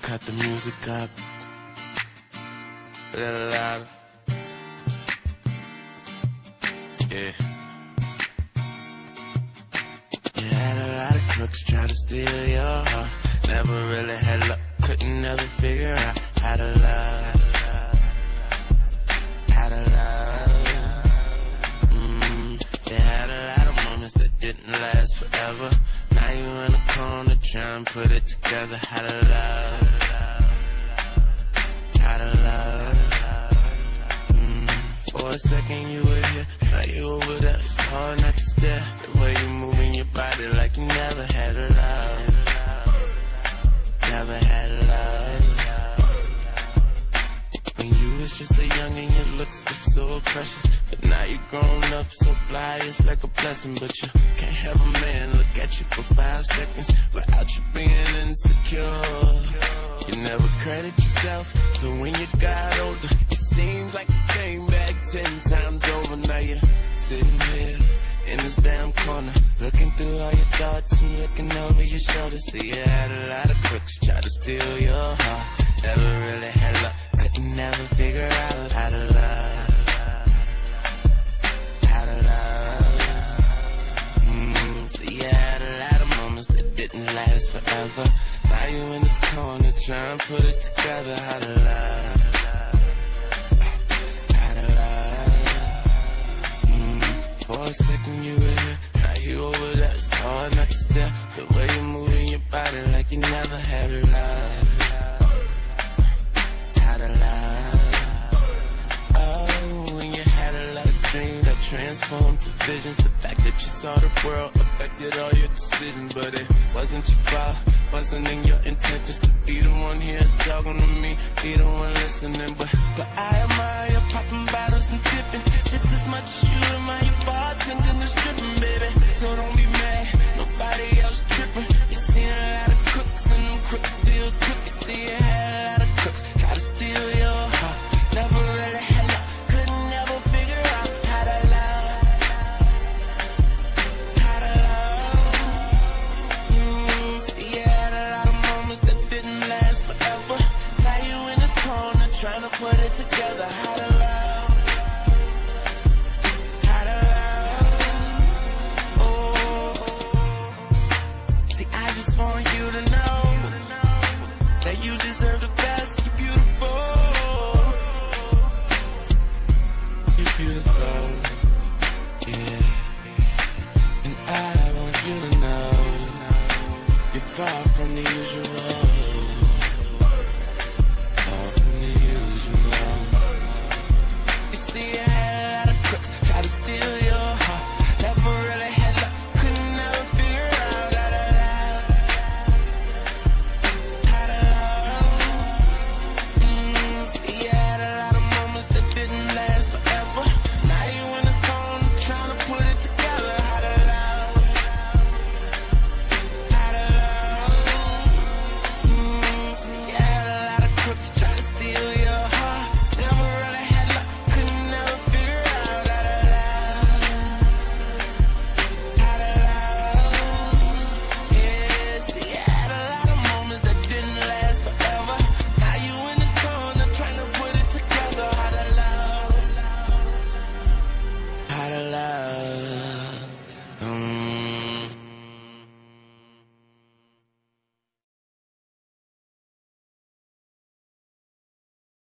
cut the music up a little louder. Yeah. You had a lot of crooks try to steal your heart. Never really had luck, couldn't never figure out how to love. How to love. You had a lot of moments that didn't last forever. Now you in the corner trying to put it together. How to love. How to love. For a second you were here, now you over there. It's hard not to stare. The way you moving your body like you never had a love. Never had a love. When you was just a young and your looks were so precious, but now you grown up so fly, it's like a blessing. But you can't have a man look at you for 5 seconds without you being insecure. You never credit yourself, so when you got older, it seems like you came back 10 times over. Now you're sitting here in this damn corner, looking through all your thoughts and looking over your shoulder. See, you had a lot of crooks try to steal your heart. Never really had luck, couldn't never figure out how to love. How to love. See, you had a lot of moments that didn't last forever. Now you in this corner trying to put it together. How to love. How to love. For a second you were here, now you over there. It's hard not to stare. The way you moving your body like you never had a love. How to love. Oh, when you had a lot of dreams that transformed to visions. The fact that you saw the world affected all your decisions, but it wasn't your fault. Wasn't in your intentions to be the one here talking to me, be the one listening. But I admire you popping bottles and dipping just as much as you admire your bartending and stripping, baby. So don't be mad, nobody else tripping. You seen a lot of crooks and them crooks still crook. You see you had a lot of crooks try to steal your heart. Never really had luck, couldn't never figure out how to love. How to love. See, you had a lot of moments that didn't last forever. Now you in this corner trying to put it together. How to love. How to love. Oh. See, I just want you to know that you deserve the best. You're beautiful. You're beautiful. Yeah. And I want you to know you're far from the usual.